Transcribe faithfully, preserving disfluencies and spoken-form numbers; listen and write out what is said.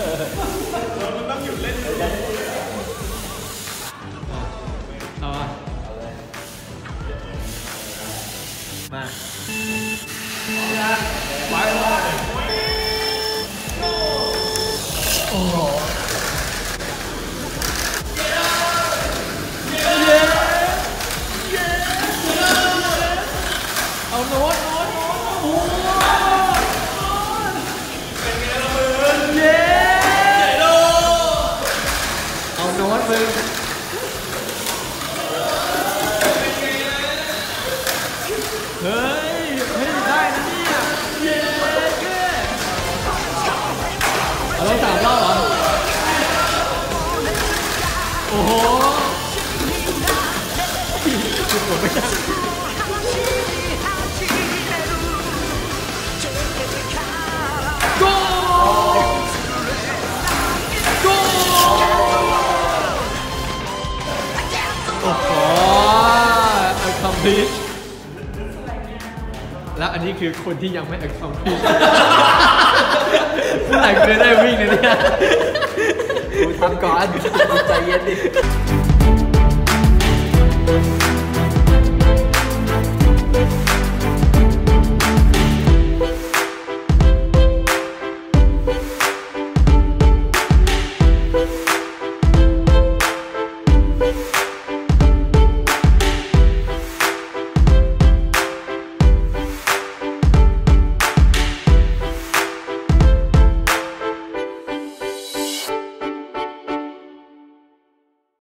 มันต้องหยุดเล่นเอามามาไปเลยโอ้โหเอาโน้ตโน้ตโน้ตโอ้โหเป็นไงล่ะมึงเย้เอาโน้ตมึงเฮ้ยเฮ้ยได้นะเนี่ยเย้แก่เอาแล้วสามรอบเหรอโอ้โหจุดหมดไปยังโก้โก้โอ้โห accomplish แล้วอันนี้คือคนที่ยังไม่ accomplish เมื่อไหร่จะได้วิ่งนะเนี่ยกูทำก่อนใจเย็นดิ